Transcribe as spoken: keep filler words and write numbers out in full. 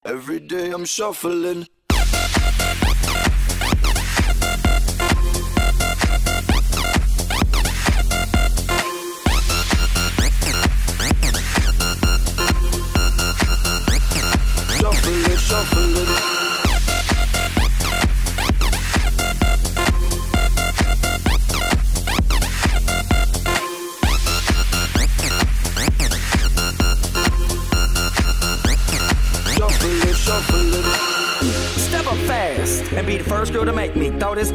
Every day I'm shuffling. Shuffling, shuffling. Step up fast and be the first girl to make me throw this